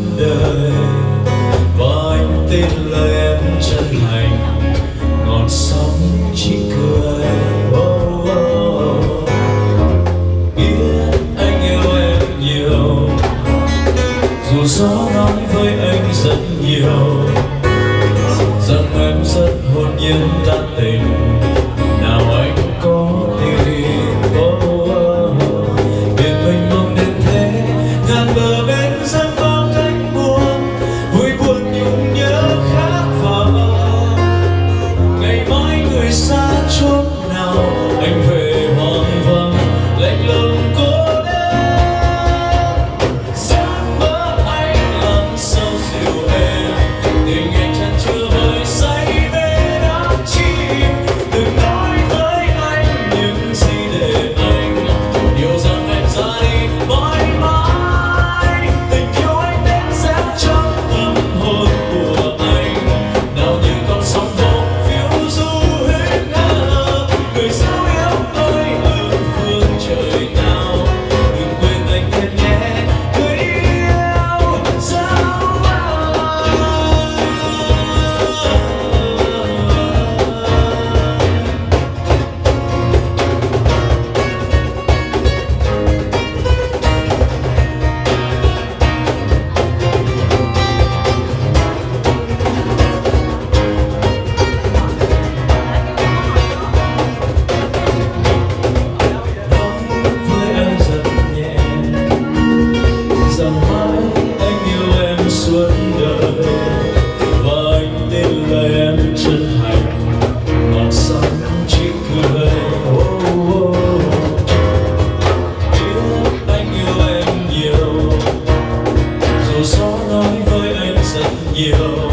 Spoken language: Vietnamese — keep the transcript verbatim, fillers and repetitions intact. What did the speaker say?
đời. Và anh tin lời em chân thành, ngọn sóng chỉ cười. Oh, oh, oh. Biết anh yêu em nhiều, dù gió nói với anh rất nhiều rằng em rất hồn nhiên đa tình. Nào anh có tin, oh, oh, oh. Biển mênh mông đến thế, ngàn bờ bên dâng bao cánh buồm, vui buồn nhung nhớ khác vợ. Ngày mai người xa chốn nào, anh về hoang vắng lạnh lùng cô đơn. Giấc mơ anh làm sao dịu êm, tình anh chan chứa vơi say về đắm chìm. Đừng nói với anh những gì để anh hiểu rằng em ra đi mãi mãi. Tình yêu anh đến sẽ trong tâm hồn của anh, nào như con sóng vô phiêu du hít hà. Người sao yêu tôi ở phương trời nào, đừng quên anh thêm nhé người yêu dấu ai. Với em rất nhẹ rằng mãi anh yêu em suốt đời. Và anh tin lời em chân thành, ngọn sóng chỉ cười. Oh, oh, oh. Biết anh yêu em nhiều, dù gió nói với anh rất nhiều